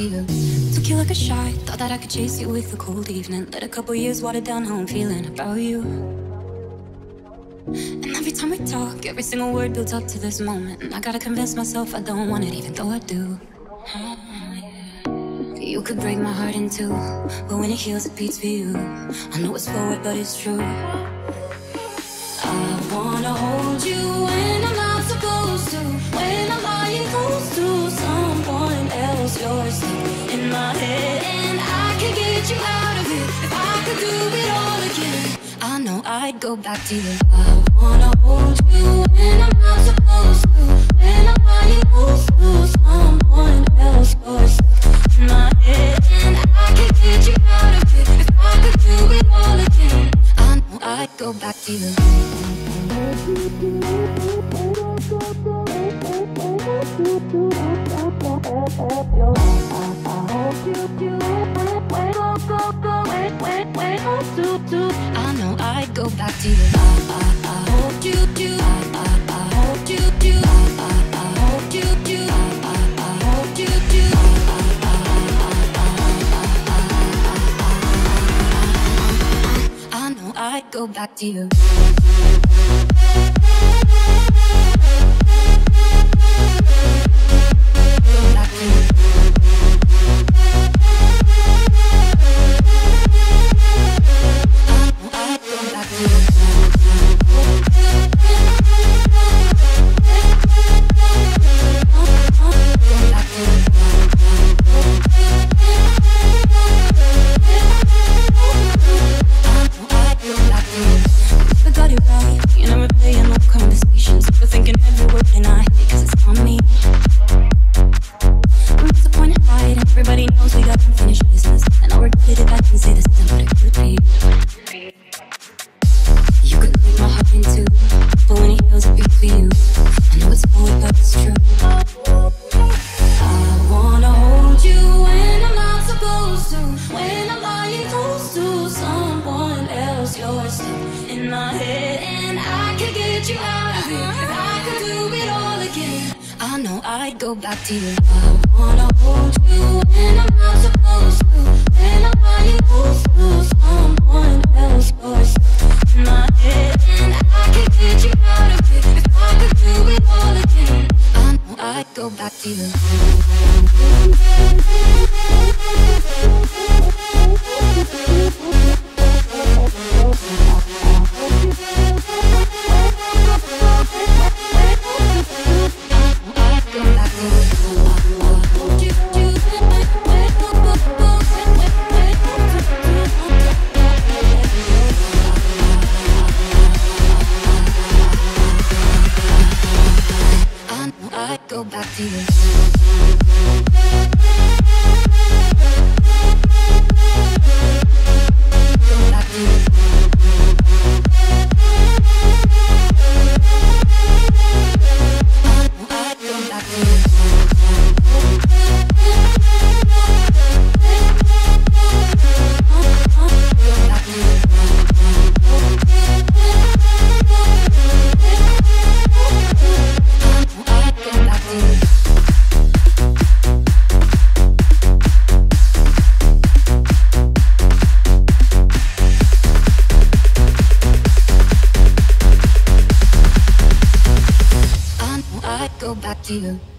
you. Took you like a shot, thought that I could chase you with a cold evening. Let a couple years water down how I'm feeling about you. And every time we talk, every single word builds up to this moment. And I gotta convince myself I don't want it, even though I do. You could break my heart in two, but when it heals, it beats for you. I know it's forward, but it's true. I wanna hold you when I'm not supposed to, when I'm lying close to someone else. You're stuck in my head, and I could get you out of it if I could do it all again. I know I'd go back to you. I wanna hold you when I'm not supposed to, when I'm lying close to someone else. You're stuck in my head, and I could get you out of it if I could do it all again. I know I'd go back to you. I know I'd go back to you. I hope you do. I hope you do. I hope you do. I hope you do. I know I'd go back to you. Everybody knows we got unfinished business, and I'll regret it if I can say this isn't what it could be. You could break my heart in two, but when it heals, it beats for you. I know it's forward, but it's true. I wanna hold you when I'm not supposed to, when I'm lying close to someone else. You're stuck in my head, and I could get you out of it if I could do it all again. I know I'd go back to you. I wanna hold you when I'm not supposed to, when I'm lying close to someone else. You're stuck in my head, and I could get you out of it if I could do it all again. I know I'd go back to you. Go back to you. Go back to you.